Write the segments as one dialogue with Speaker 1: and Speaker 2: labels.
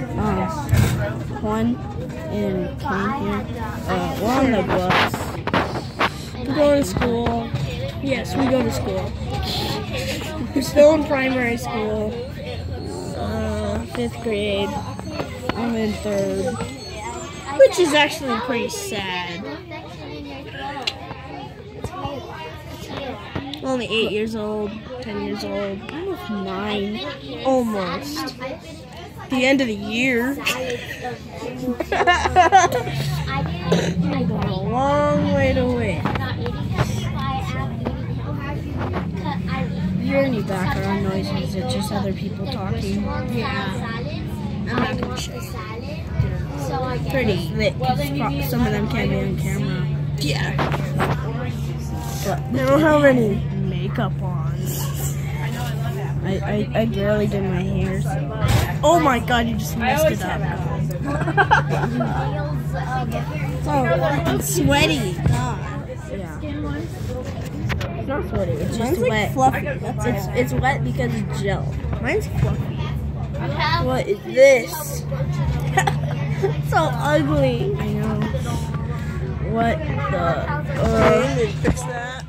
Speaker 1: Juan and Kane here. We're on the bus. We go to school. Yes, we go to school. We're still in primary school. 5th grade. I'm in 3rd. Which is actually pretty sad. I'm only 8 years old, 10 years old, almost 9, almost. The end of the year. I've got a long way to wait. If you hear any background noises, it's just other people talking. Yeah. I'm not gonna show you. Pretty thick. Some of them can't be on camera. Yeah. But they don't have any makeup on. I barely did my hair. So. Oh my god, you just messed it up. Oh, it's sweaty. God. Yeah. It's not sweaty. It's just wet. Fluffy. It's wet because it's gel. Mine's fluffy. What is this? So ugly. I know. What the? Fix that.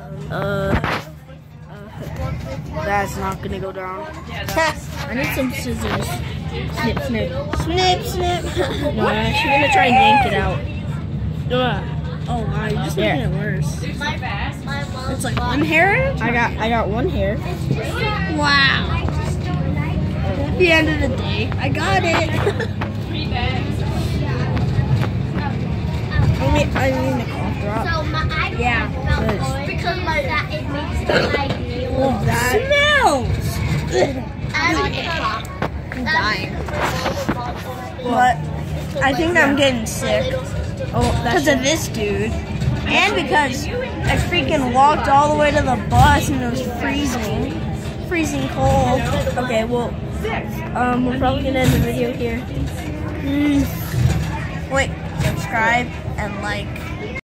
Speaker 1: That's not gonna go down. I need some scissors. Snip, snip, snip, snip. No, I'm actually gonna try and yank it out. Oh wow, you're just making it worse. It's like one hair. I got one hair. Wow. At the end of the day, I got it. I mean the cough drop. Yeah.
Speaker 2: Because my dad it makes like
Speaker 1: Oh, that smells.
Speaker 2: I'm dying.
Speaker 1: But I think I'm getting sick. Oh, because of this dude. And because I freaking walked all the way to the bus and it was freezing. Freezing cold. Okay, well, we're probably gonna end the video here. Wait, subscribe and like.